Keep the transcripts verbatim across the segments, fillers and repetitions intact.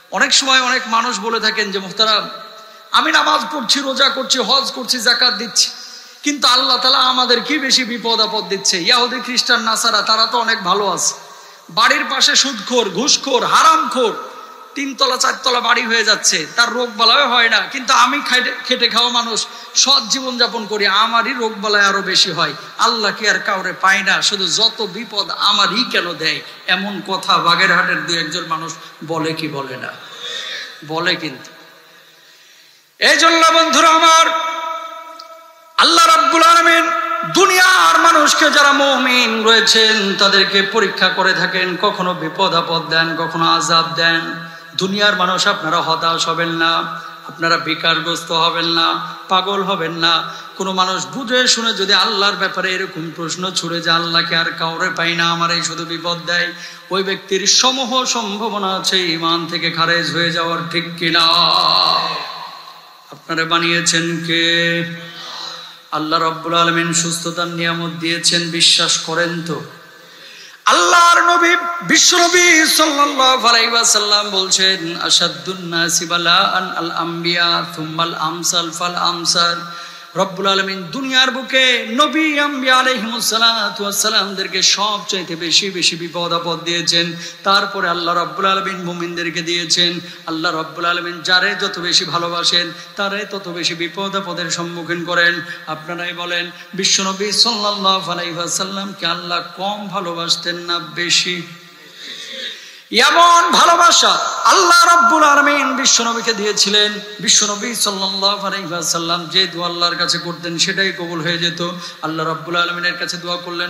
অনেক সময় অনেক মানুষ বলে থাকেন যে মুহতারাম, আমি নামাজ পড়ছি, রোজা করছি, হজ করছি, যাকাত দিচ্ছি, কিন্তু আল্লাহ তাআলা আমাদের কি বেশি বিপদ আপদ দিচ্ছে। ইহুদি খ্রিস্টান নাসারা তারা তো অনেক ভালো আছে, বাড়ির পাশে সুদখোর, ঘুষখোর, হারামখোর, তিনতলা চারতলা বাড়ি হয়ে যাচ্ছে, তার রোগ বালায় হয় না, কিন্তু আমি খেটে খাওয়া মানুষ, সৎ জীবন যাপন করি, আমারই রোগ বালায় আরো বেশি হয়। আল্লাহ কি আর কাউরে পায় না? শুধু যত বিপদ আমারই কেন দেয়? এমন কথা বাগেরহাটের দু একজন মানুষ বলে কি বলে না? বলে। কিন্তু এই জন্য বন্ধুরা আমার, আল্লাহ রাব্বুল আলামিন দুনিয়ার মানুষকে যারা মুমিন রয়েছেন তাদেরকে পরীক্ষা করে থাকেন, কখনো বিপদ আপদ দেন, কখনো আযাব দেন। দুনিয়ার মানুষ আপনারা হতাশ হবেন না, আপনারা বিকারগ্রস্ত হবেন না, পাগল হবেন না। কোনো মানুষ বুঝে শুনে যদি আল্লাহর ব্যাপারে এরকম প্রশ্ন ছুড়ে যে আল্লাহকে আর কাউরে পাই না, আমার এই শুধু বিপদ দেয়, ওই ব্যক্তির সমূহ সম্ভাবনা আছে ঈমান থেকে খারেজ হয়ে যাওয়ার, ঠিক কিনা? আপনারা বানিয়েছেন কে? আল্লাহ রাব্বুল আলামিন সুস্থতার নিয়ামত দিয়েছেন, বিশ্বাস করেন তো? আল্লাহর নবী বিশ্বনবী সাল্লাল্লাহু আলাইহি ওয়াসাল্লাম বলছেন, আশাদ্দুন নাসি বালাআন আল আম্বিয়া সুম্মাল আমসাল ফাল আমসাল। রব্বুল আলামিন দুনিয়ার বুকে নবী আম্বিয়া আলাইহিমুস সালাতু ওয়াস সালামদেরকে সবচাইতে বেশি বেশি বিপদ আপদ দিয়েছেন, তারপরে আল্লাহ রাব্বুল আলামিন মুমিনদেরকে দিয়েছেন। আল্লাহ রাব্বুল আলামিন যারে যত বেশি ভালোবাসেন তারে তত বেশি বিপদ আপদের সম্মুখীন করেন। আপনারাই বলেন, বিশ্বনবী সাল্লাল্লাহু আলাইহি ওয়াসাল্লামকে আল্লাহ কম ভালোবাসতেন না বেশি? এমন ভালোবাসা আল্লাহ রাব্বুল আলামিন বিশ্বনবীকে দিয়েছিলেন। বিশ্বনবী সাল্লাল্লাহু আলাইহি ওয়াসাল্লাম যে দোয়া আল্লাহর কাছে করতেন সেটাই কবুল হয়ে যেত। আল্লাহ রাব্বুল আলামিনের কাছে দোয়া করলেন,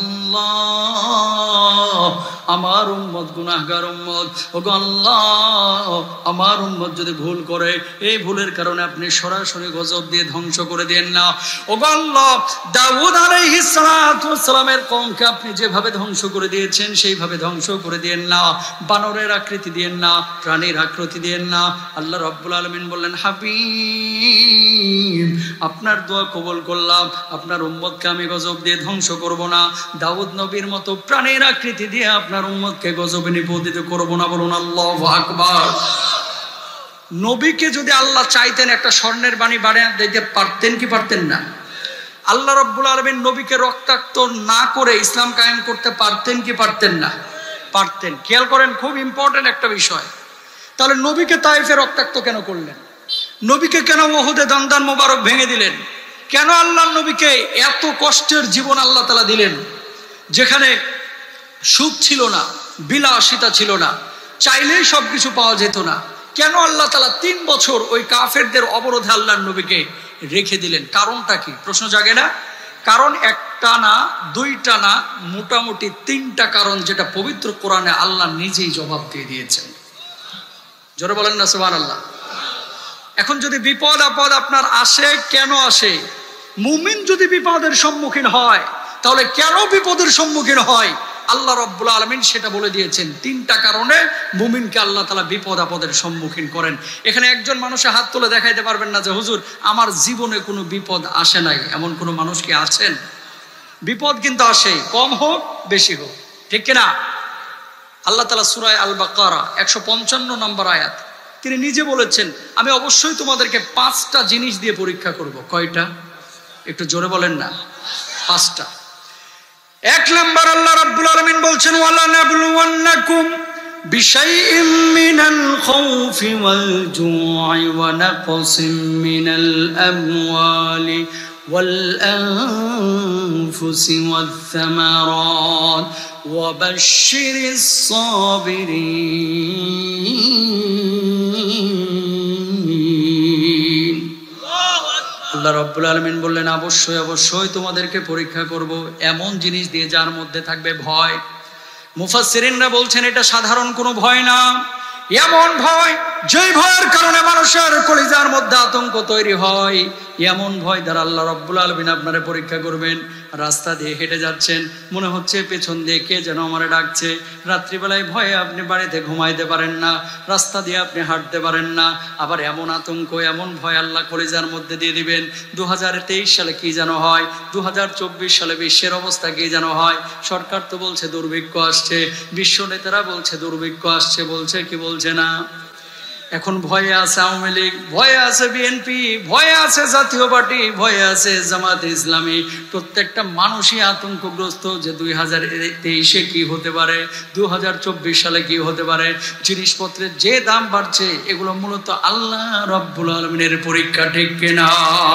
আল্লাহ আমার উম্মত গুনাহগার উম্মত, ওগো আল্লাহ আমার উম্মত যদি ভুল করে, এই ভুলের কারণে আপনি সরাসরি গজব দিয়ে ধ্বংস করে দেন না। ওগো আল্লাহ দাউদ আলাইহিস সালাতু ওয়াস সালামের কওমকে আপনি যেভাবে ধ্বংস করে দিয়েছেন সেইভাবে ধ্বংস করে দেন না, বানরের আকৃতি দিয়েন না, প্রাণীর আকৃতি দিয়েন না। আল্লাহ রাব্বুল আলামিন বললেন, হাবিব আপনার দোয়া কবুল করলাম, আপনার উম্মতকে আমি গজব দিয়ে ধ্বংস করব না, দাউদ নবীর মতো প্রাণীর আকৃতি দিয়ে আপনার উম্মতকে গজবে নিপতিত করব না। বলুন আল্লাহু আকবার। নবীকে যদি আল্লাহ চাইতেন একটা স্বর্ণের বাণী বানিয়ে দিতে পারতেন কি পারতেন না? আল্লাহ রাব্বুল আলামিন নবীকে রক্তাক্ত না করে ইসলাম কায়েম করতে পারতেন কি পারতেন না? পারতেন। খেয়াল করেন, খুব ইম্পর্টেন্ট একটা বিষয়। তাহলে নবীকে তাইফে রক্তাক্ত কেন করলেন? নবীকে কেন উহুদে দান্দান মোবারক ভেঙে দিলেন? কেন আল্লাহ নবীকে এত কষ্টের জীবন আল্লাহ তাআলা দিলেন, যেখানে সুখ ছিল না, বিলাসিতা ছিল না, চাইলেই সবকিছু পাওয়া যেত না? কেন আল্লাহ তাআলা তিন বছর ওই কাফেরদের অবরোধে আল্লাহর নবীকে রেখে দিলেন? কারণটা কি? প্রশ্ন জাগে না? কারণ একটা না, দুইটা না, মোটামুটি তিনটা কারণ, যেটা পবিত্র কোরআনে আল্লাহ নিজেই জবাব দিয়ে দিয়েছেন। জোরে বলেন না সুবহানাল্লাহ। এখন যদি বিপদ আপদ আপনার আসে, কেন আসে? মুমিন যদি বিপদের সম্মুখীন হয় তাহলে কেন বিপদের সম্মুখীন হয় আল্লাহ রাব্বুল আলামিন সেটা বলে দিয়েছেন। তিনটা কারণে মুমিনকে আল্লাহ তাআলা বিপদ আপদের সম্মুখীন করেন। এখানে একজন মানুষের হাত তুলে দেখাইতে পারবেন না যে হুজুর আমার জীবনে কোনো বিপদ আসে নাই, এমন কোনো মানুষ কি আছেন? বিপদ কিন্তু আসে, কম হোক বেশি হোক, ঠিক কিনা? আল্লাহ তাআলা সূরা আল বাকারা একশো পঞ্চান্ন নম্বর আয়াত, তিনি নিজে বলেছেন, আমি অবশ্যই তোমাদেরকে পাঁচটা জিনিস দিয়ে পরীক্ষা করব। কয়টা? একটু জোরে বলেন না। পাঁচটা। এক নাম্বার আল্লাহ রাব্বুল আলামিন বলছেন, ওয়ালা নাবলুওয়ান্নাকুম বিশাইইম মিনাল খাউফি ওয়াল জু'i ওয়া নাকসিম মিনাল আমওয়ালি ওয়াল আনফুসি ওয়াথ থামারাত ওয়া বাশশিরিস সাবিরিন। আল্লাহ রাব্বুল আলামিন বললেন, অবশ্যই অবশ্যই তোমাদেরকে পরীক্ষা করব এমন জিনিস দিয়ে যার মধ্যে থাকবে ভয়। মুফাসসিরিনরা বলছেন এটা সাধারণ কোনো ভয় না, এমন ভয় যেই ভয়ের কারণে মানুষের কলিজার মধ্যে আতঙ্ক তৈরি হয়। এমন ভয় দ্বারা আল্লাহ রাব্বুল আলামিন আপনারে পরীক্ষা করবেন। রাস্তা দিয়ে হেঁটে যাচ্ছেন, মনে হচ্ছে পেছন দিয়ে কে যেন আমারে ডাকছে। রাত্রিবেলায় ভয়ে আপনি বাড়িতে ঘুমাইতে পারেন না, রাস্তা দিয়ে আপনি হাঁটতে পারেন না। আবার এমন আতঙ্ক, এমন ভয় আল্লাহ কলিজার মধ্যে দিয়ে দিবেন। দু হাজার তেইশ সালে কি যেন হয়, দু হাজার চব্বিশ সালে বিশ্বের অবস্থা কি যেন হয়। সরকার তো বলছে দুর্ভিক্ষ আসছে, বিশ্ব নেতারা বলছে দুর্ভিক্ষ আসছে, বলছে কি বলছে না? এখন ভয়ে আছে আওয়ামী লীগ, ভয়ে আছে বিএনপি, ভয়ে আছে জাতীয় পার্টি, ভয়ে আছে জামাতে ইসলামী। প্রত্যেকটা মানুষই আতঙ্কগ্রস্ত যে দুই হাজার তেইশে কি হতে পারে, দু হাজার চব্বিশ সালে কি হতে পারে। জিনিসপত্রের যে দাম বাড়ছে এগুলো মূলত আল্লাহ রব্বুল আলামিনের পরীক্ষা, ঠিক কিনা?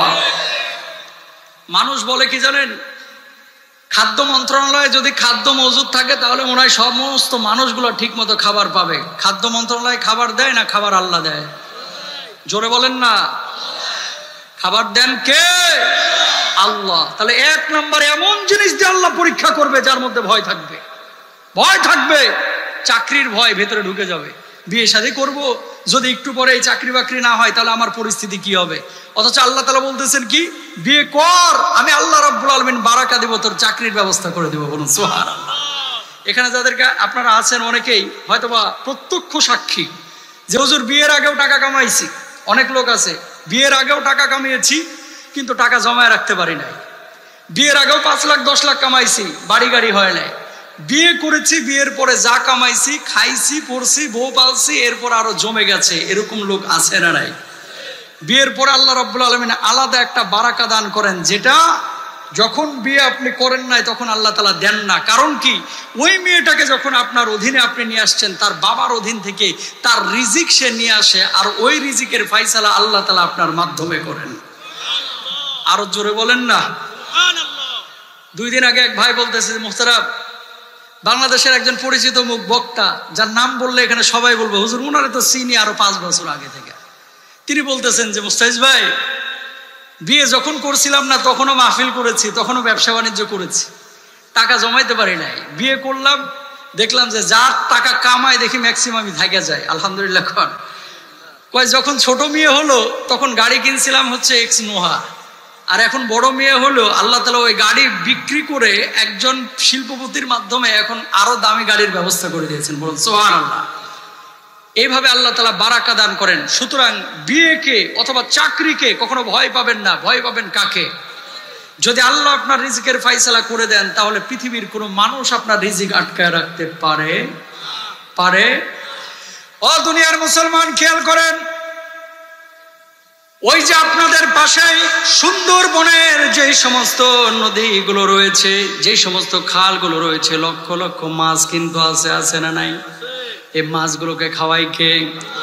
মানুষ বলে কি জানেন, খাদ্য মন্ত্রণালয়ে যদি খাদ্য মজুদ থাকে তাহলে মনে হয় সমস্ত মানুষগুলো ঠিক মতো খাবার পাবে। খাদ্য মন্ত্রণালয় খাবার দেয় না খাবার আল্লাহ দেয়? জোরে বলেন না। খাবার দেন কে? আল্লাহ। তাহলে এক নম্বরে এমন জিনিস দিয়ে আল্লাহ পরীক্ষা করবে যার মধ্যে ভয় থাকবে। ভয় থাকবে, চাকরির ভয় ভেতরে ঢুকে যাবে। বিয়ে শাদী করবো, যদি একটু পরে এই চাকরি বাকরি না হয় তাহলে আমার পরিস্থিতি কি হবে? অথচ আল্লাহ তাআলা বলতেছেন কি, বিয়ে কর, আমি আল্লাহ রাব্বুল আলামিন বারাকা দেব, তোর চাকরির ব্যবস্থা করে দেব। বলুন সুবহানাল্লাহ। এখানে যাদেরকে আপনারা আছেন অনেকেই হয়তোবা প্রত্যক্ষ সাক্ষী যে হুজুর বিয়ের আগেও টাকা কামাইছি। অনেক লোক আছে বিয়ের আগেও টাকা কামিয়েছি কিন্তু টাকা জমায় রাখতে পারি নাই। বিয়ের আগেও পাঁচ লাখ দশ লাখ কামাইছি, বাড়ি গাড়ি হয় নাই। বিয়ে করেছি, বিয়ের পরে যা কামাইছি খাইছি, পড়ছি, বউ পালছি, এরপর আরো জমে গেছে। এরকম লোক আছে না নাই? বিয়ের পরে আল্লাহ রাব্বুল আলামিন আলাদা একটা বারাকা দান করেন, যেটা যখন বিয়ে আপনি করেন নাই তখন আল্লাহ তাআলা দেন না। কারণ কি, ওই মেয়েটাকে যখন আপনার অধীনে আপনি নিয়ে আসছেন, তার বাবার অধীন থেকে তার রিজিক সে নিয়ে আসে, আর ওই রিজিকের ফায়সালা আল্লাহ তাআলা আপনার মাধ্যমে করেন। আরো জোরে বলেন না। দুই দিন আগে এক ভাই বলতেছে, মুহতারাম, বাংলাদেশের একজন পরিচিত মুখ বক্তা, যার নাম বললে এখানে সবাই বলবে হুজুর উনারে তো চিনি আরো পাঁচ বছর আগে থেকে। তিনি বলতেছেন যে মুস্তাহিজ ভাই, বিয়ে যখন করছিলাম না তখনও মাহফিল করেছি, তখনও ব্যবসা বাণিজ্য করেছি, টাকা জমাইতে পারি নাই। বিয়ে করলাম, দেখলাম যে যার টাকা কামাই দেখি ম্যাক্সিমামই থাকা যায়। আলহামদুলিল্লাহ। খান কয় যখন ছোট মেয়ে হলো তখন গাড়ি কিনছিলাম হচ্ছে এক্স নোহা, আর এখন বড় মেয়ে হলো আল্লাহ তাআলা ওই গাড়ি বিক্রি করে একজন শিল্পপতির মাধ্যমে এখন আরো দামি গাড়ির ব্যবস্থা করে দিয়েছেন। বলুন সুবহানাল্লাহ। এইভাবে আল্লাহ তাআলা বারাকা দান করেন। সুতরাং বিয়েকে অথবা চাকরিকে কখনো ভয় পাবেন না। ভয় পাবেন কাকে? যদি আল্লাহ আপনার রিজিকের ফায়সালা করে দেন তাহলে পৃথিবীর কোনো মানুষ আপনার রিজিক আটকায় রাখতে পারে পারে ও দুনিয়ার মুসলমান, খেয়াল করেন, ওই যে আপনাদের পাশে সুন্দরবনের যে সমস্ত নদীগুলো রয়েছে, যে সমস্ত খালগুলো রয়েছে, লক্ষ লক্ষ মাছ কিন্তু আছে, আছে না নাই? এই মাছগুলোকে খাওয়াই কে?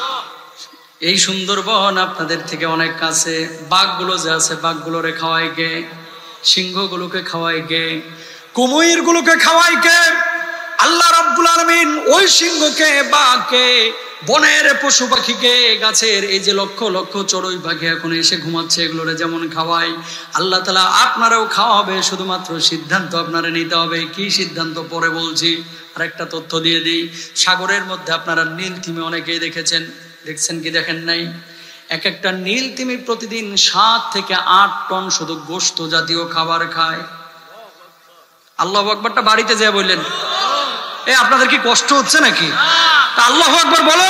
এই সুন্দরবন আপনাদের থেকে অনেক কাছে। বাঘগুলো যে আছে, বাঘগুলোরে খাওয়াই কে? সিংহগুলোকে খাওয়াই কে? কুমিরগুলোকে খাওয়াই কে? আল্লাহ রাব্বুল আলামিন ওই সিংহকে, বাঘকে, বনের পশু পাখিকে, গাছের এই যে লক্ষ লক্ষ চড়ুই পাখি এখন এসে ঘুমাচ্ছে, এগুলোরে যেমন খাওয়াই, আল্লাহ তাআলা আপনারাও খাওয়াবে। শুধুমাত্র সিদ্ধান্ত আপনারা নিতে হবে। কি সিদ্ধান্ত পরে বলছি। আর একটা তথ্য দিয়ে দিই, সাগরের মধ্যে আপনারা নীল তিমি অনেকেই দেখেছেন, দেখছেন কি দেখেন নাই? এক একটা নীল তিমি প্রতিদিন সাত থেকে আট টন শুধু গোশত জাতীয় খাবার খায়। আল্লাহু আকবারটা বাড়িতে যেয়ে বললেন। এ আপনাদের কি কষ্ট হচ্ছে নাকি? তা আল্লাহু আকবার বলেন।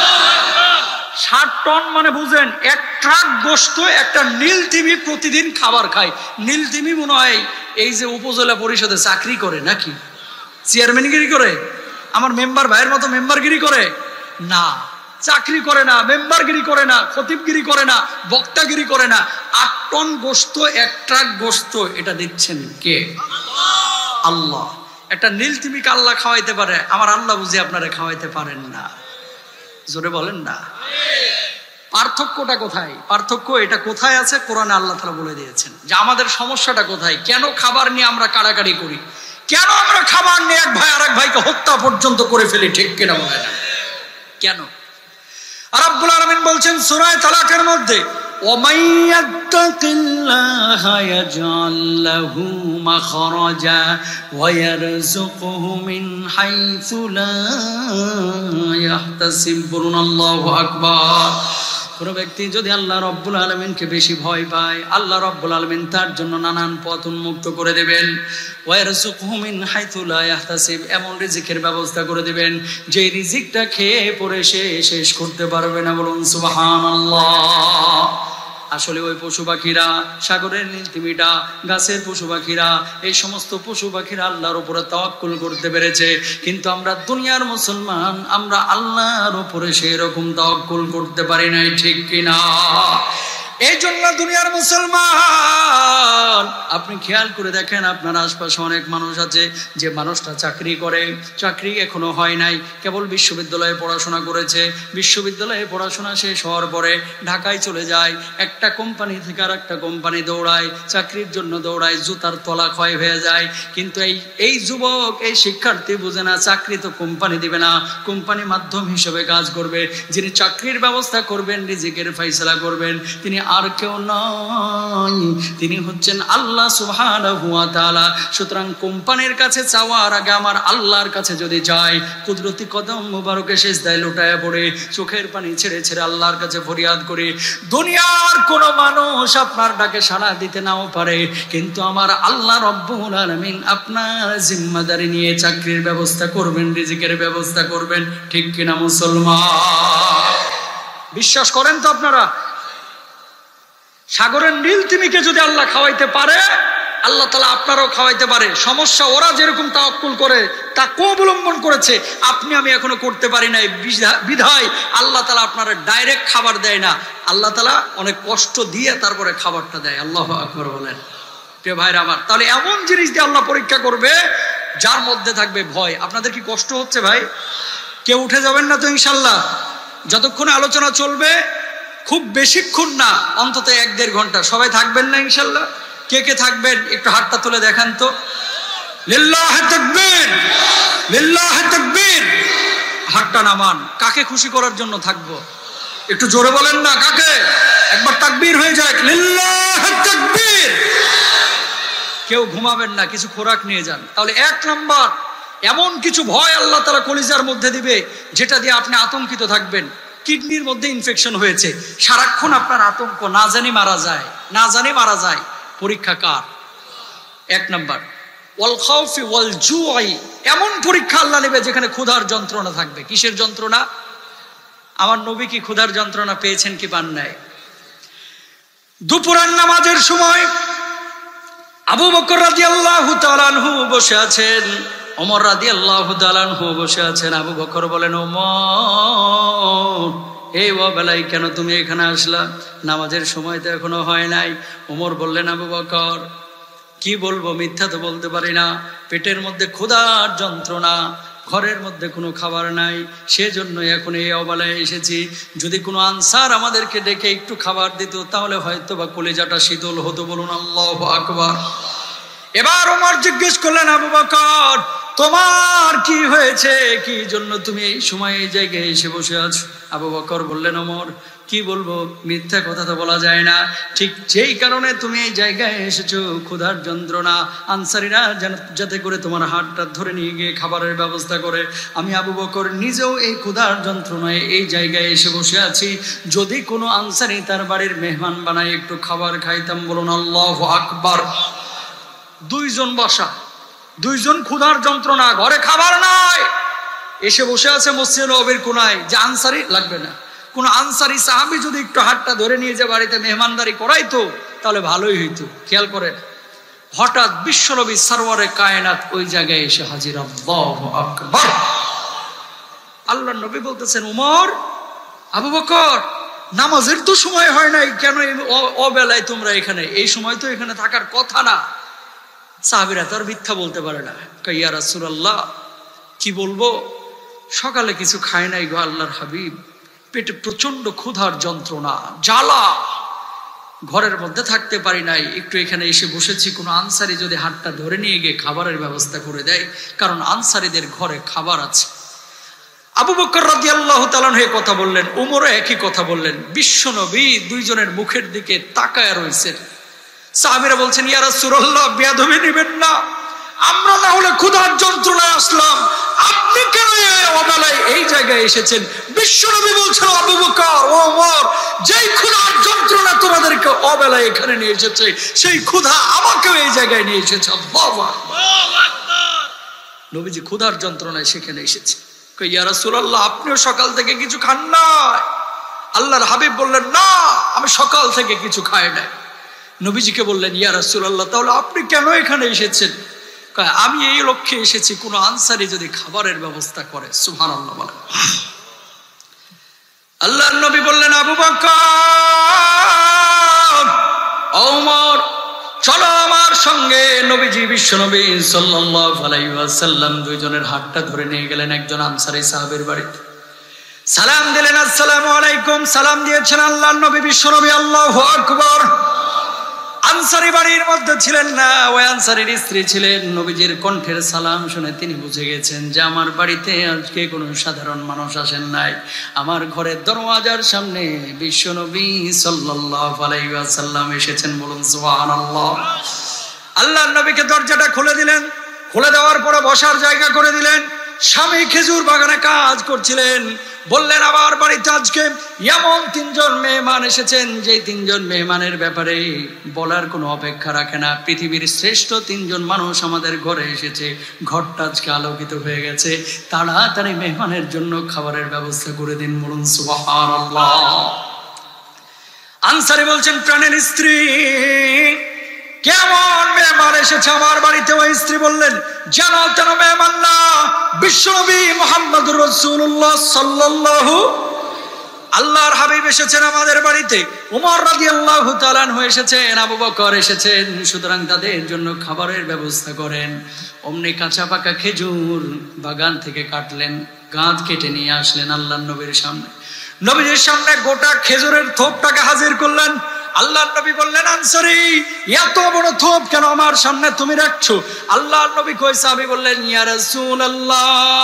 ষাট টন মানে বুঝেন এক ট্রাক গোশত একটা নীল তিমি প্রতিদিন খাবার খায়। নীল তিমি মনে হয় এই যে উপজেলা পরিষদে চাকরি করে নাকি, চেয়ারম্যানগিরি করে, আমার মেম্বার ভাইয়ের মতো মেম্বারগিরি করে না, চাকরি করে না, মেম্বারগিরি করে না, খতিবগিরি করে না, বক্তাগিরি করে না। আট টন গোশত, এক ট্রাক গোশত, এটা দিচ্ছেন কে? আল্লাহ। একটা নীল তিমিকে আল্লাহ খাওয়াইতে পারে, আমার আল্লাহ বুঝে আপনারা খাওয়াইতে পারেন না। জোরে বলেন না। পার্থক্যটা কোথায়? পার্থক্য এটা কোথায় আছে? কোরআনে আল্লাহ তাআলা বলে দিয়েছেন যে আমাদের সমস্যাটা কোথায়। কেন খাবার নিয়ে আমরা কাড়াকাড়ি করি? কেন আমরা খাবার নিয়ে এক ভাই আর এক ভাইকে হত্যা পর্যন্ত করে ফেলি? ঠিক কিনা বলেন? কেন? রাব্বুল আলামিন বলছেন সূরা তালাকের মধ্যে, وَمَن يَتَّقِ اللَّهَ يَجْعَل لَّهُ مَخْرَجًا وَيَرْزُقْهُ مِنْ حَيْثُ لَا يَحْتَسِبُ। বলুন আল্লাহু আকবার। কোন ব্যক্তি যদি আল্লাহ রাব্বুল আলামিনকে বেশি ভয় পায়, আল্লাহ রাব্বুল আলামিন তার জন্য নানান পথ উন্মুক্ত করে দেবেন। ওয়ারযুকহু মিন হাইথু লা ইয়াহতাসিব, এমন রিজিকের ব্যবস্থা করে দেবেন যে রিজিকটা খেয়ে পরে সে শেষ করতে পারবে না। বলুন সুবহানাল্লাহ। আসলে ওই পশু পাখিরা, সাগরের নীল তিমিটা, গাছের পশু পাখিরা, এই সমস্ত পশু পাখিরা আল্লাহর উপরে তাওয়াক্কুল করতে পেরেছে। কিন্তু আমরা দুনিয়ার মুসলমান, আমরা আল্লাহর উপরে সেই রকম তাওয়াক্কুল করতে পারি নাই, ঠিক কিনা? এই জন্য দুনিয়ার মুসলমান, আপনি খেয়াল করে দেখেন আপনার আশপাশে অনেক মানুষ আছে যে মানুষটা চাকরি করে, চাকরি এখনো হয় নাই, কেবল বিশ্ববিদ্যালয়ে পড়াশোনা করেছে, বিশ্ববিদ্যালয়ে পড়াশোনা শেষ হওয়ার পরে ঢাকায় চলে যায়, একটা কোম্পানি থেকে আর একটা কোম্পানি দৌড়ায়, চাকরির জন্য দৌড়ায়, জুতার তলা ক্ষয় হয়ে যায়। কিন্তু এই এই যুবক, এই শিক্ষার্থী বুঝে না চাকরি তো কোম্পানি দিবে না, কোম্পানি মাধ্যম হিসেবে কাজ করবে। যিনি চাকরির ব্যবস্থা করবেন, রিজিকের ফয়সালা করবেন, তিনি আর কেউ নয়, তিনি হচ্ছেন আল্লাহ সুবহানাহু ওয়া তাআলা। সুতরাং কোম্পানির কাছে চাওয়ার আগে আমার আল্লাহর কাছে যদি যাই, কুদরতি কদম মুবারকে সিজদায় লুটায়া পড়ে চোখের পানি ছেড়ে ছেড়ে আল্লাহর কাছে ফরিয়াদ করে, দুনিয়ার কোন মানুষ আপনার ডাকে সাড়া দিতে নাও পারে, কিন্তু আমার আল্লাহ রব্বুল আলামিন আপনার জিম্মাদারি নিয়ে চাকরির ব্যবস্থা করবেন, রিজিকের ব্যবস্থা করবেন, ঠিক কিনা মুসলমান? বিশ্বাস করেন তো আপনারা? সাগরের নীল তিমিকে যদি আল্লাহ খাওয়াইতে পারে, আল্লাহ তাআলা আপনারাও খাওয়াইতে পারে। সমস্যা ওরা যেরকম তাওয়াক্কুল করে, তাকওয়া অবলম্বন করেছে, আপনি আমি এখনো করতে পারি নাই, বিধায় আল্লাহ তাআলা আপনারা ডাইরেক্ট খাবার দেয় না, আল্লাহ তাআলা অনেক কষ্ট দিয়ে তারপরে খাবারটা দেয়। আল্লাহু আকবার বলেন। প্রিয় ভাইরা আমার, তাহলে এমন জিনিস দিয়ে আল্লাহ পরীক্ষা করবে যার মধ্যে থাকবে ভয়। আপনাদের কি কষ্ট হচ্ছে ভাই? কেউ উঠে যাবেন না তো ইনশাল্লাহ? যতক্ষণ আলোচনা চলবে, খুব বেশিক্ষণ না, অন্তত এক দেড় ঘন্টা সবাই থাকবেন না ইনশাল্লাহ? কে কে থাকবেন একটু হাতটা তুলে দেখান তো। লিল্লাহি তাকবীর, লিল্লাহি তাকবীর। হাতটা নামান। কাকে খুশি করার জন্য থাকবো? একটু জোরে বলেন না, কাকে? একবার তাকবীর হয়ে যায়, লিল্লাহি তাকবীর। কেউ ঘুমাবেন না, কিছু খোরাক নিয়ে যান। তাহলে এক নাম্বার, এমন কিছু ভয় আল্লাহ তাআলা কলিজার মধ্যে দিবে যেটা দিয়ে আপনি আতঙ্কিত থাকবেন। কিডনির মধ্যে ইনফেকশন হয়েছে, সারাক্ষণ আপনার আতঙ্ক, না জানি মারা যায়, না জানি মারা যায়। পরীক্ষা কার? এক নাম্বার। ওয়াল খাউফি ওয়াল জুই, এমন পরীক্ষা আল্লাহ নেবে যেখানে ক্ষুধার যন্ত্রণা থাকবে। কিসের যন্ত্রণা? আমার নবী কি ক্ষুধার যন্ত্রণা পেয়েছেন কি পান নাই? দুপুরের নামাজের সময় আবু বকর রাদিয়াল্লাহু তাআলা আনহু বসে আছেন, ওমর রাদিয়াল্লাহু তাআলা আনহু বসে আছেন। আবু বকর বলেন, ওমর, এই বেলায় কেন তুমি এখানে আসলা? নামাজের সময় তো এখনো হয় নাই। ওমর বললেন, আবু বকর, কি বলবো, মিথ্যা তো বলতে পারি না, পেটের মধ্যে ক্ষুধার যন্ত্রণা, ঘরের মধ্যে কোনো খাবার নাই, সেজন্য এখন এই অবলায় এসেছি। যদি কোনো আনসার আমাদেরকে ডেকে একটু খাবার দিত তাহলে হয়তো বা কলিজাটা শীতল হতো। বলুন আল্লাহু আকবার। এবার ওমর জিজ্ঞেস করলেন, আবু বকর, তোমার কি হয়েছে, কি জন্য তুমি এই সময় এই জায়গায় এসে বসে আছো? আবু বকর বললেন, ওমর, কি বলবো, মিথ্যা কথা তো বলা যায় না, ঠিক যেই কারণে তুমি এই জায়গায় এসেছো, ক্ষুধার যন্ত্রণা, আনসারীরা যাতে করে তোমার হাতটা ধরে নিয়ে গিয়ে খাবারের ব্যবস্থা করে, আমি আবু বকর নিজেও এই ক্ষুধার যন্ত্রণায় এই জায়গায় এসে বসে আছি। যদি কোনো আনসারী তার বাড়ির মেহমান বানায় একটু খাবার খাইতাম। বলুন আল্লাহু আকবার। দুইজন বসা, দুইজন ক্ষুধার যন্ত্রণা, ঘরে খাবার নাই, এসে বসে আছে মসজিদে নববীর কোনায়। যে আনসারী লাগবে না, কোন আনসারী সাহাবী যদি একটু হাতটা ধরে নিয়ে যে বাড়িতে মেহমানদারি করাইতো তাহলে ভালোই হইতো। খেয়াল করেন, হঠাৎ বিশ্বনবী সরওয়ারে কায়নাত ওই জায়গায় এসে হাজির। আল্লাহু আকবার। আল্লাহর নবী বলতেছেন, ওমর, আবু বকর, নামাজের তো সময় হয় নাই, কেন অবেলায় তোমরা এখানে? এই সময় তো এখানে থাকার কথা না। সাহাবীরা তো আর মিথ্যা বলতে পারে না। ইয়া রাসূলুল্লাহ, কি বলবো, সকালে কিছু খায় নাই গো আল্লাহর হাবিব, পেটে প্রচন্ড ক্ষুধার যন্ত্রণা, জ্বালা, ঘরের মধ্যে থাকতে পারি নাই, একটু এখানে এসে বসেছি, কোনো আনসারী যদি হাতটা ধরে নিয়ে গিয়ে খাবারের ব্যবস্থা করে দেয়, কারণ আনসারীদের ঘরে খাবার আছে। আবু বকর রাদিয়াল্লাহু তাআলা হয়ে কথা বললেন, ওমরও একই কথা বললেন। বিশ্বনবী দুইজনের মুখের দিকে তাকায় রয়েছেন। সাহাবীরা বলছেন, ইয়া রাসূলুল্লাহ, বেয়াদবি নেবেন না, আমরা না হলে ক্ষুধার যন্ত্রণায় আসলাম, আপনি কেন অবেলায় এই জায়গায় এসেছেন? বিশ্বনবী বলছেন, আবু বকর, ওমর, যেই ক্ষুধার যন্ত্রণা তোমাদেরকে অবেলায় এখানে নিয়ে এসেছে, সেই ক্ষুধা আমাকেও এই জায়গায় নিয়ে এসেছে। আল্লাহু আকবার। নবীজি ক্ষুধার যন্ত্রণায় সেখানে এসেছে। ইয়া রাসূলুল্লাহ, আপনিও সকাল থেকে কিছু খান নাই? আল্লাহর হাবিব বললেন, না, আমি সকাল থেকে কিছু খাই নাই। নবীজিকে বললেন, ইয়া রাসূলুল্লাহ, তাহলে আপনি কেন এখানে এসেছেন? আমি এই লক্ষ্যে এসেছি, কোন আনসারী যদি খাবারের ব্যবস্থা করে। সুবহানাল্লাহ বলেন। আল্লাহর নবী বললেন, আবু বকর, ওমর, চলো আমার সঙ্গে। নবীজি বিশ্বনবী সাল্লাল্লাহু আলাইহি ওয়াসাল্লাম দুইজনের হাতটা ধরে নিয়ে গেলেন একজন আনসারী সাহাবীর বাড়িতে। সালাম দিলেন, আসসালামু আলাইকুম। সালাম দিয়েছেন আল্লাহর নবী বিশ্বনবী। আল্লাহু আকবার। আনসারী বাড়ির মধ্যে ছিলেন না, ওই আনসারীর স্ত্রী ছিলেন। নবীজির কণ্ঠের সালাম শুনে তিনি বুঝে গেছেন যে আমার বাড়িতে আজকে কোনো সাধারণ মানুষ আসেন নাই। আমার ঘরের দরওয়াজার সামনে বিশ্বনবী সাল্লাল্লাহু আলাইহি ওয়াসাল্লাম এসেছেন। বলুন সুবহানাল্লাহ। আল্লাহর নবীকে দরজাটা খুলে দিলেন। খুলে দেওয়ার পরে বসার জায়গা করে দিলেন। স্বামী খেজুর বাগানে কাজ করছিলেন। বললেন, আমার বাড়িতে আজকে এমন তিনজন মেহমান এসেছেন যে তিনজন মেহমানের ব্যাপারে বলার কোনো অপেক্ষা রাখে না। পৃথিবীর শ্রেষ্ঠ তিনজন মানুষ আমাদের ঘরে এসেছে, ঘরটা আজকে আলোকিত হয়ে গেছে, তাড়াতাড়ি মেহমানের জন্য খাবারের ব্যবস্থা করে দিন। বলুন সুবহানাল্লাহ। আনসারী বলছেন, প্রাণের স্ত্রী, কেমন মেহমান এসেছে আমার বাড়িতে? ওই স্ত্রী বললেন, জানো তেন মেহমান না, বিশ্বনবী মুহাম্মদুর রাসূলুল্লাহ সাল্লাল্লাহু আল্লাহর হাবিব এসেছেন আমাদের বাড়িতে। ওমর রাদিয়াল্লাহু তাআলা আনহু এসেছেন, আবু বকর এসেছেন, সুতরাং তাদের জন্য খাবারের ব্যবস্থা করেন। অমনি কাঁচা পাকা খেজুর বাগান থেকে কাটলেন, গাঁদ কেটে নিয়ে আসলেন আল্লাহর নবীর সামনে। নবীর সামনে গোটা খেজুরের থোপটাকে হাজির করলেন। আল্লাহর নবী বললেন, আনসারী, এত বড় থোপ কেন আমার সামনে তুমি রাখছো? আল্লাহর নবী কই সাহাবী বললেন, ইয়া রাসূলুল্লাহ,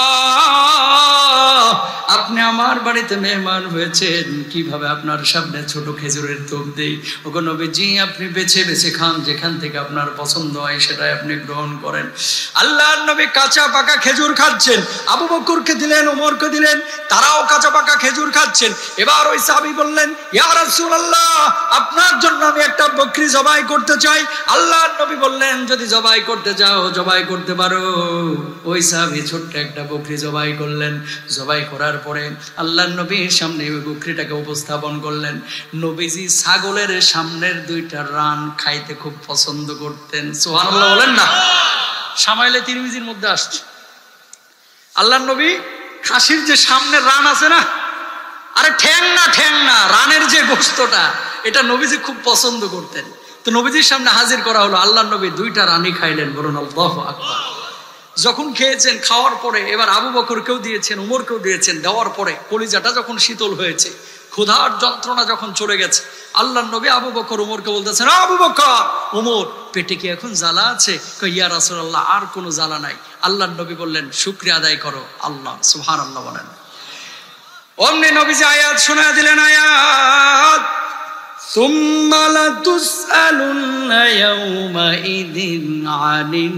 আপনি আমার বাড়িতে মেহমান হয়েছেন, কিভাবে আপনার সামনে ছোট খেজুরের থোপ দেই? ওগো নবীজি, আপনি বেছে বেছে খান, যেখান থেকে আপনার পছন্দ হয় সেটাই আপনি গ্রহণ করেন। আল্লাহর নবী কাঁচা পাকা খেজুর খাচ্ছেন। আবু বকরকে দিলেন, ওমরকে দিলেন, তারাও কাঁচা পাকা খেজুর খাচ্ছেন। এবার ওই সাহাবী বললেন, ইয়া রাসূলুল্লাহ, আপনার জন্য আমি একটা বকরি জবাই করতে চাই। আল্লাহর নবী বললেন, যদি জবাই করতে চাও জবাই করতে পারো। ওই সাহাবী ছোট্ট একটা বকরি জবাই করলেন। জবাই করার পরে আল্লাহর নবীর সামনে ওই বকরিটাকে উপস্থাপন করলেন। নবীজি ছাগলের সামনের দুইটা রান খাইতে খুব পছন্দ করতেন। সুবহানাল্লাহ বলেন না। সামাইলে তিরমিজির মধ্যে আসছে, আল্লাহর নবী খাসির যে সামনের রান আছে না, আরে ঠ্যাং না, ঠ্যাং না, রানের যে গোশতটা, এটা নবীজি খুব পছন্দ করতেন। তো নবীজির সামনে হাজির করা হলো। আল্লাহর নবী দুইটা রানী খাইলেন। বলুন আল্লাহু আকবার। যখন খেয়েছেন, খাওয়ার পরে এবার আবু বকরকেও দিয়েছেন, উমরকেও দিয়েছেন। দেওয়ার পরে কলিজাটা যখন শীতল হয়েছে, ক্ষুধার যন্ত্রণা যখন চলে গেছে, আল্লাহর নবী আবু বকর উমরকে বলতেছেন, আবু বকর, উমর, পেটে কি এখন জ্বালা আছে? ইয়া রাসূলুল্লাহ, আর কোনো জ্বালা নাই। আল্লাহর নবী বললেন, শুকরিয়া আদায় করো আল্লাহ। সুবহানাল্লাহ বলেন। অমনি নবীজি আয়াত শোনা দিলেন, আয়াত, সুম্মা লাতুসআলুন্না ইয়াওমাইযিন আনিন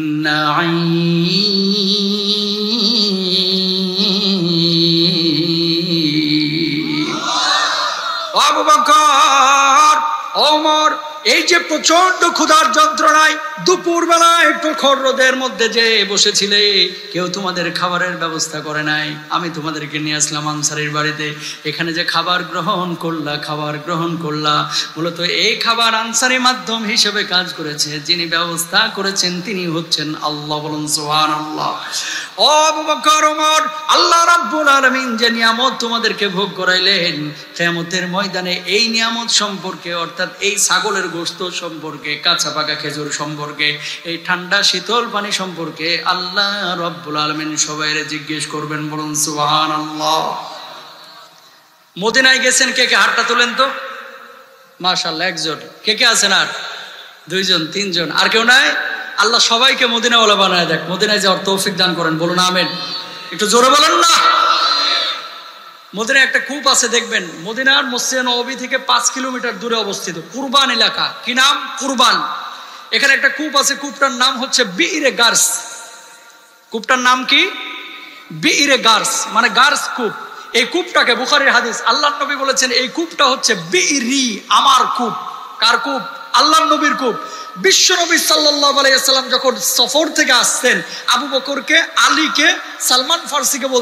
নাঈম। আবু বকর, ওমর, এই যে প্রচন্ড ক্ষুধার যন্ত্রণায় দুপুর বেলায় প্রখর রোদের মধ্যে যে বসেছিলে, কেউ তোমাদের খাবারের ব্যবস্থা করে নাই। আমি তোমাদেরকে নিয়ে আসলাম আনসারীর বাড়িতে। এখানে যে খাবার গ্রহণ করলা, খাবার গ্রহণ করলা, মূলত এই খাবার আনসারী মাধ্যম হিসেবে কাজ করেছে। যিনি ব্যবস্থা করেছেন তিনি হচ্ছেন আল্লাহ। বলুন সুবহানাল্লাহ। ও আবু বকর, ওমর, আল্লাহ রাব্বুল আলামিন যে নিয়ামত তোমাদেরকে ভোগ করাইলেন, কিয়ামতের ময়দানে এই নিয়ামত সম্পর্কে, অর্থাৎ এই ছাগলের গোশত সম্পর্কে, কাঁচা পাকা খেজুর সম্পর্কে, এই ঠান্ডা শীতল পানি সম্পর্কে আল্লাহ রাব্বুল আলামিন সবাইরে জিজ্ঞেস করবেন। বলুন সুবহানাল্লাহ। মদিনায় গেছেন কে কে? হাতটা তোলেন তো। মাশাআল্লাহ, একজন। কে কে আছেন? আর দুইজন, তিনজন, আর কেউ নাই? আল্লাহ সবাইকে মদিনাওয়ালা বানায় দেখ, মদিনায় যাওয়ার তৌফিক দান করেন। বলুন আমিন। একটু জোরে বলেন না। মদিনায় একটা কূপ আছে, দেখবেন মদিনার মসজিদে নববী থেকে পাঁচ কিলোমিটার দূরে অবস্থিত, কুরবান এলাকা। কি নাম? কুরবান। এখানে একটা কূপ আছে, কূপটার নাম হচ্ছে বিইরে গার্স। কূপটার নাম কি? বিইরে গার্স, মানে গার্স কূপ। এই কূপটাকে, বুখারীর হাদিস, আল্লাহর নবী বলেছেন এই কূপটা হচ্ছে বিইরি, আমার কূপ। কার কূপ? আল্লাহর নবীর কূপ। বিশ্ব নবী সাল্লাল্লাহু আলাইহি ওয়াসাল্লাম যখন সফর থেকে আসতেন, আবু বকরকে, আলীকে, সালমান ফার্সিকে বলতেন,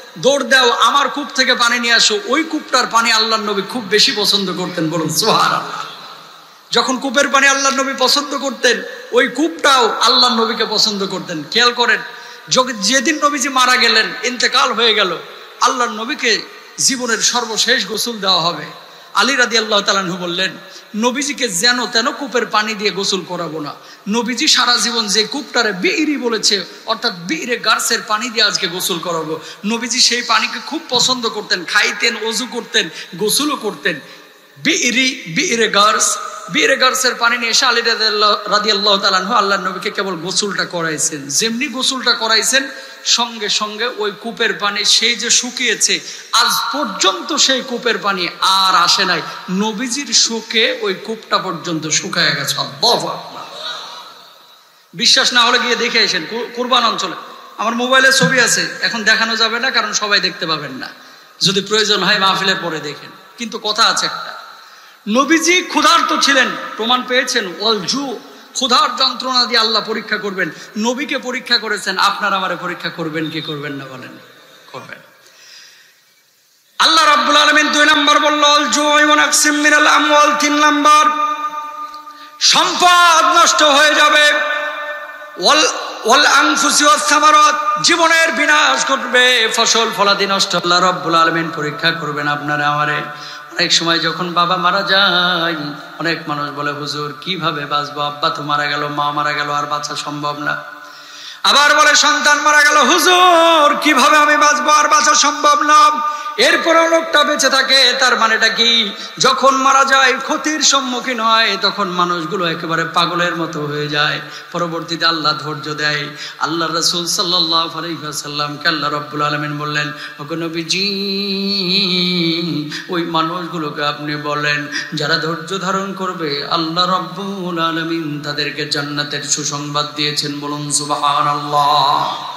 দৌড় দাও, আমার কূপ থেকে পানি নিয়ে আসো। ওই কূপটার পানি আল্লাহর নবী খুব বেশি পছন্দ করতেন, বলুন সুবহানাল্লাহ। যখন কূপের পানি আল্লাহর নবী পছন্দ করতেন, ওই কূপটাও আল্লাহর নবীকে পছন্দ করতেন। খেয়াল করেন, যেদিন নবীজি মারা গেলেন, ইন্তেকাল হয়ে গেল, আল্লাহর নবীকে জীবনের সর্বশেষ গোসল দেওয়া হবে। আলী রাদিয়াল্লাহু তাআলা আনহু বললেন, নবীজিকে যেন তেন কূপের পানি দিয়ে গোসল করাবো না। নবীজি সারা জীবন যে কূপটারে বিইরি বলেছে, অর্থাৎ বিইরে গার্সের পানি দিয়ে আজকে গোসল করাবো। নবীজি সেই পানিকে খুব পছন্দ করতেন, খাইতেন, ওযু করতেন, গোসলও করতেন। বিইরি বিইরে গার্স, বিইরে গার্সের পানি নিয়ে এসে আলী রাদিয়াল্লাহু তাআলা আনহু আল্লাহর নবীকে কেবল গোসলটা করাইছেন। যেমনি গোসলটা করাইছেন, সঙ্গে সঙ্গে ওই কূপের পানি সেই যে শুকিয়েছে, আজ পর্যন্ত সেই কূপের পানি আর আসে নাই। নবীজির শোকে ওই কূপটা পর্যন্ত শুকায় গেছে। আল্লাহু আকবার। বিশ্বাস না হলে গিয়ে দেখে আসেন কুরবান অঞ্চলে। আমার মোবাইলে ছবি আছে, এখন দেখানো যাবে না কারণ সবাই দেখতে পাবেন না, যদি প্রয়োজন হয় মাহফিলের পরে দেখেন। কিন্তু কথা আছে একটা, নবীজি ক্ষুধার্ত ছিলেন, প্রমাণ পেয়েছেন। ওয়াল জু, ক্ষুধার যন্ত্রণা দিয়ে আল্লাহ পরীক্ষা করবেন। নবীকে পরীক্ষা করেছেন, আপনার আমারে পরীক্ষা করবেন কি করবেন না বলেন? করবেন। আল্লাহ রাব্বুল আলামিন দুই নাম্বার বলল আল জু ওয়া নাকসিম মিনাল আমওয়াল, তিন নাম্বার সম্পদ নষ্ট হয়ে যাবে। ওয়াল ওয়াল আনফুসি ওয়াস সামারাত, জীবনের বিনাশ ঘটবে, ফসল ফলাদি নষ্ট। আল্লাহ রাব্বুল আলামিন পরীক্ষা করবেন আপনারে আমারে। অনেক সময় যখন বাবা মারা যায়, অনেক মানুষ বলে হুজুর কিভাবে বাঁচবো, আব্বা তো মারা গেল, মা মারা গেল, আর বাঁচা সম্ভব না। আবার বলে সন্তান মারা গেল, হুজুর কিভাবে আমি বাঁচবো, আর বাঁচা সম্ভব না। এরপরেও লোকটা বেঁচে থাকে, তার মানেটা কি? যখন মারা যায়, ক্ষতির সম্মুখীন হয়, তখন মানুষগুলো একেবারে পাগলের মতো হয়ে যায়। পরবর্তীতে আল্লাহ ধৈর্য দেয়। আল্লাহ রাসূল সাল্লাল্লাহু আলাইহি ওয়াসাল্লামকে আল্লাহ রাব্বুল আলামিন বললেন, ওগো নবীজি, ওই মানুষগুলোকে আপনি বলেন যারা ধৈর্য ধারণ করবে, আল্লাহ রাব্বুল আলামিন তাদেরকে জান্নাতের সুসংবাদ দিয়েছেন। বলুন সুবহানাল্লাহ।